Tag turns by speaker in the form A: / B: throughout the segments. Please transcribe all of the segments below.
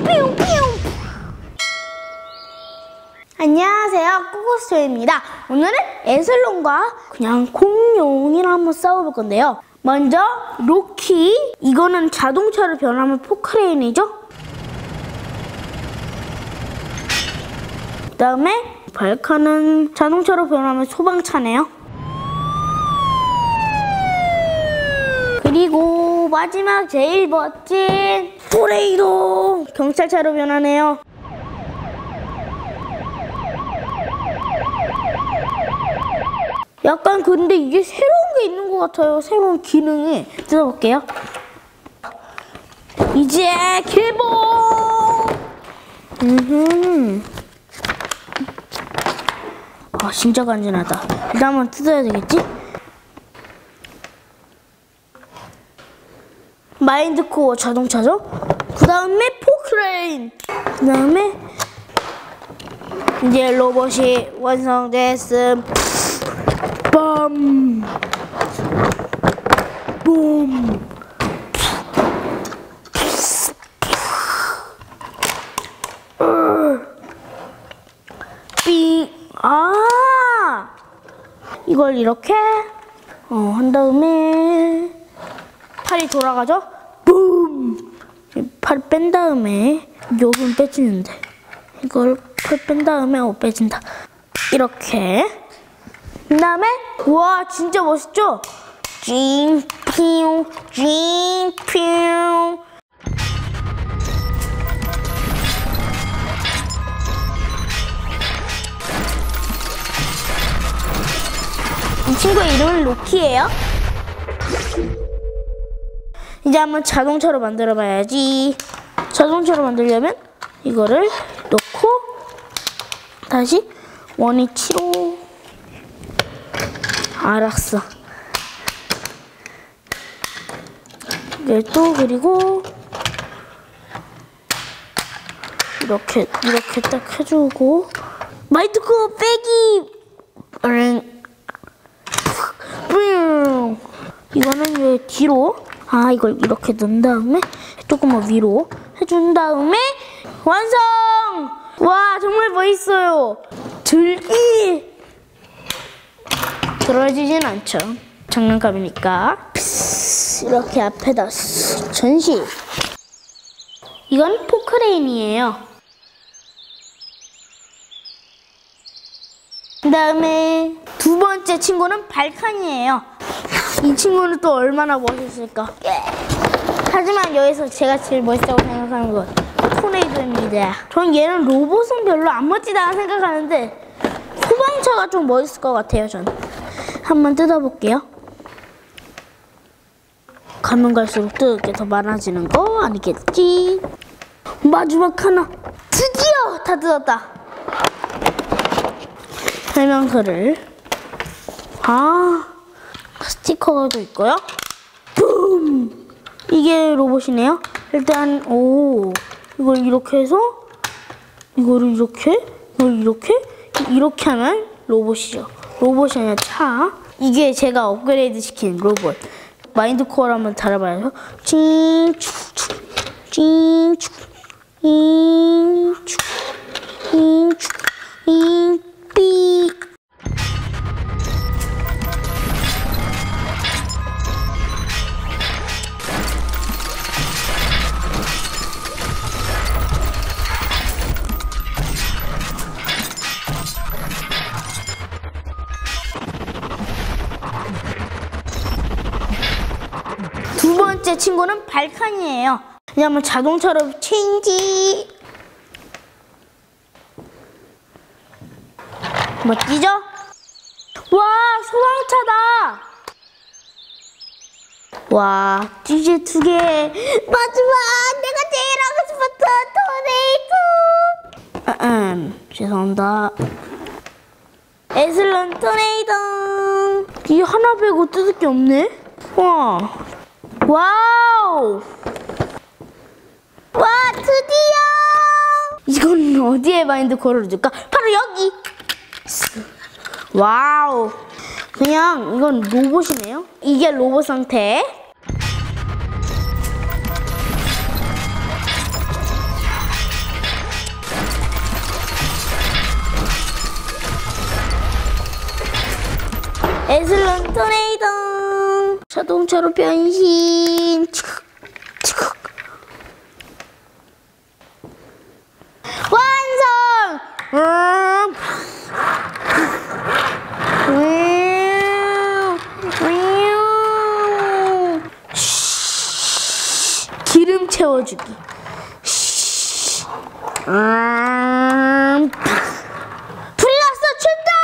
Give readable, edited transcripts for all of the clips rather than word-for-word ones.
A: 안녕하세요, 꾸꾸스토입니다. 오늘은 에슬론과 그냥 공룡이랑 한번 싸워볼 건데요. 먼저 로키, 이거는 자동차로 변하면 포크레인이죠. 그 다음에 발카는 자동차로 변하면 소방차네요. 그리고 마지막 제일 멋진 토네이도, 경찰차로 변하네요. 약간 근데 이게 새로운 게 있는 것 같아요. 새로운 기능이. 뜯어볼게요. 이제 개봉! 아, 진짜 간지나다. 일단 한번 뜯어야 되겠지? 마인드코어 자동차죠? 그 다음에 포크레인! 그 다음에 이제 로봇이 완성됐음. 빰! 붐! 삥! 아! 이걸 이렇게 한 다음에 팔이 돌아가죠? 붐! 팔 뺀 다음에 여긴 빼지는데 이걸 팔 뺀 다음에 빼진다. 이렇게. 그 다음에 와, 진짜 멋있죠? 징피용 징피용. 이 친구의 이름은 로키예요. 이제 한번 자동차로 만들어 봐야지. 자동차로 만들려면 이거를 넣고 다시 원위치로. 알았어. 이게 또 그리고 이렇게 딱 해주고 마인드코어 빼기. 이거는 왜 뒤로? 아, 이걸 이렇게 넣은 다음에 조금만 위로 해준 다음에 완성! 와, 정말 멋있어요. 들기. 들어지진 않죠. 장난감이니까. 이렇게 앞에다 전시. 이건 포크레인이에요. 그 다음에 두 번째 친구는 발칸이에요. 이 친구는 또 얼마나 멋있을까. 하지만 여기서 제가 제일 멋있다고 생각하는 건 토네이도입니다. 전 얘는 로봇은 별로 안 멋지다고 생각하는데 소방차가 좀 멋있을 것 같아요. 전 한번 뜯어볼게요. 가면 갈수록 뜯을 게 더 많아지는 거 아니겠지? 마지막 하나. 드디어 다 뜯었다. 설명서를. 스티커도 있고요. 붐! 이게 로봇이네요. 일단 이걸 이렇게 해서 이거를 이렇게 이렇게 하면 로봇이죠. 로봇이 아니라 차. 이게 제가 업그레이드 시킨 로봇. 마인드코어를 한번 달아봐야죠. 찡축축 찡축 잉축 잉축 잉삐. 두 번째 친구는 발칸이에요. 이제 한번 자동차로 체인지. 멋지죠? 와, 소방차다. 와, 이제 두 개. 마지막 내가 제일 하고 싶었던 토네이도. 죄송합니다. 에슬론 토네이도. 이게 하나 빼고 뜯을 게 없네. 와우. 와, 드디어. 이건 어디에 마인드코어를 줄까? 바로 여기. 와우. 그냥 이건 로봇이네요. 이게 로봇 상태. 에슬론 토네이도. 자동차로 변신. 완성! 기름 채워주기. 불났어! 출동!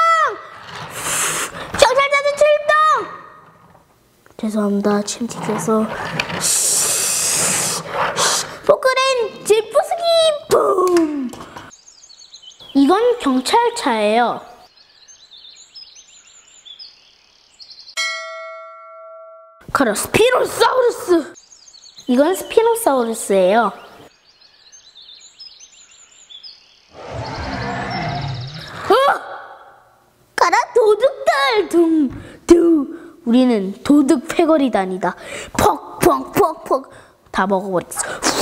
A: 경찰차들 출동! 죄송합니다. 침 튀겨서. 포크레인 집 부수기! 붐! 이건 경찰차예요. 가라 스피노사우루스! 이건 스피노사우루스예요. 가라 도둑들! 둥둥! 우리는 도둑 패거리단이다. 퍽퍽퍽퍽 다 먹어버렸어.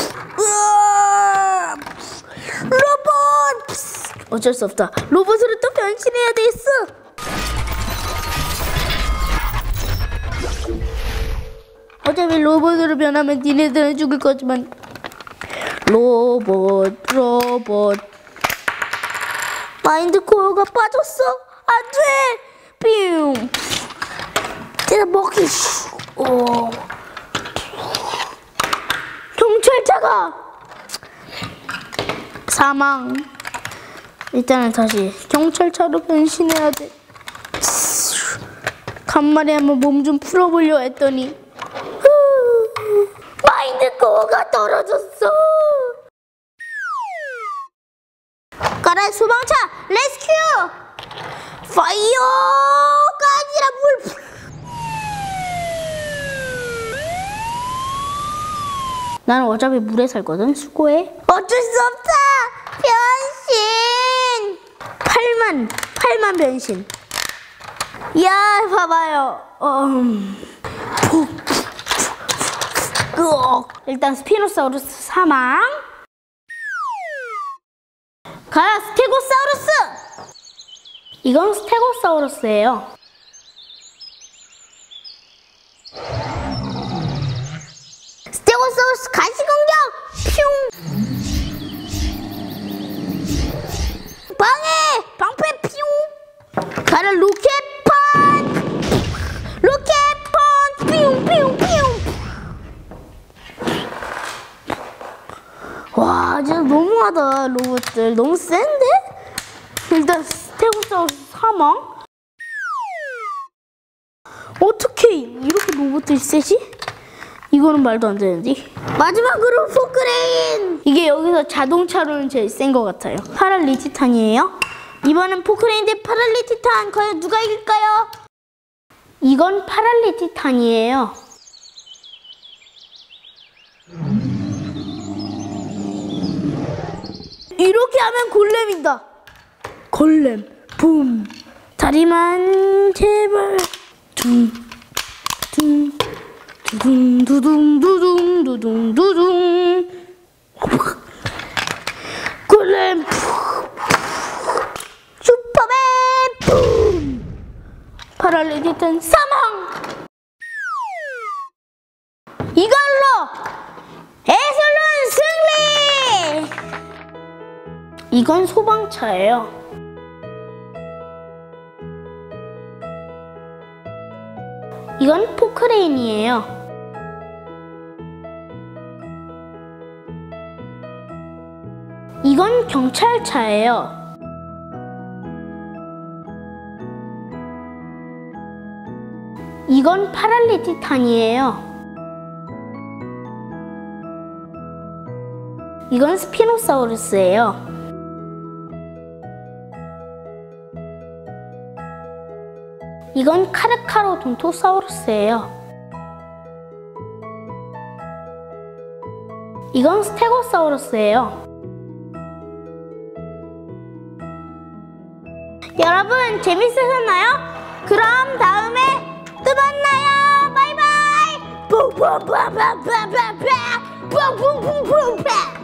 A: 로봇! 어쩔 수 없다. 로봇으로 또 변신해야 되겠어. 어차피 로봇으로 변하면 니네들은 죽을 거지만. 로봇. 마인드 코어가 빠졌어. 안 돼. 뿅. 제가 먹기. 경찰차가 사망. 일단은 다시 경찰차로 변신해야 돼. 간만에 한번 몸 좀 풀어보려 했더니 마인드 코어가 떨어졌어. 가라 소방차 레스큐! 파이어가 아니라 물. 나는 어차피 물에 살거든. 수고해. 어쩔 수 없다. 변신. 8만 변신. 야 봐봐요. 일단 스피노사우루스 사망. 가라 스테고사우루스. 이건 스테고사우루스예요. 스테고사우루스 가시 공격. 뿅. 방패 뿅. 가라 로켓펀. 뿅. 와 진짜 너무하다. 로봇들 너무 센데? 일단 스테고사우루스 사망. 어떻게 이렇게 로봇들이 세지? 이거는 말도 안 되는데. 마지막으로 포크레인. 이게 여기서 자동차로는 제일 센 것 같아요. 파랄리티탄이에요. 이번엔 포크레인 대 파랄리티탄. 과연 누가 이길까요? 이건 파랄리티탄이에요. 이렇게 하면 골렘이다. 골렘 붐. 다리만 제발. 두둥. 골렘 슈퍼맨 붐. 파랄리티탄 사망. 이걸로 에슬론 승리. 이건 소방차예요. 이건 포크레인이에요. 이건 경찰차예요. 이건 파랄리티탄이에요. 이건 스피노사우루스예요. 이건 카르카로돈토사우루스예요. 이건 스테고사우루스예요. 여러분 재밌으셨나요? 그럼 다음에 또 만나요. 바이바이.